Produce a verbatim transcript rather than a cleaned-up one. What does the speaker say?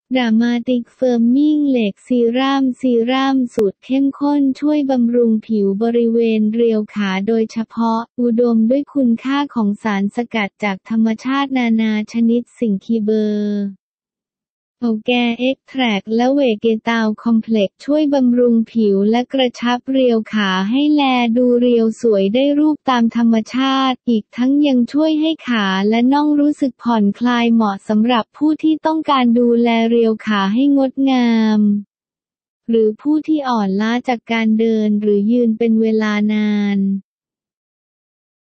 ดามาติกเฟิร์มมิ่งเหล็กซีรั่มซีรั่มสูตรเข้มข้นช่วยบำรุงผิวบริเวณเรียวขาโดยเฉพาะอุดมด้วยคุณค่าของสารสกัดจากธรรมชาตินานาชนิดสิ่งคีเบอร์โอแกเอ็กแทรกและเวเกตาลคอมเพล็กซ์ช่วยบำรุงผิวและกระชับเรียวขาให้แลดูเรียวสวยได้รูปตามธรรมชาติอีกทั้งยังช่วยให้ขาและน่องรู้สึกผ่อนคลายเหมาะสำหรับผู้ที่ต้องการดูแลเรียวขาให้งดงามหรือผู้ที่อ่อนล้าจากการเดินหรือยืนเป็นเวลานาน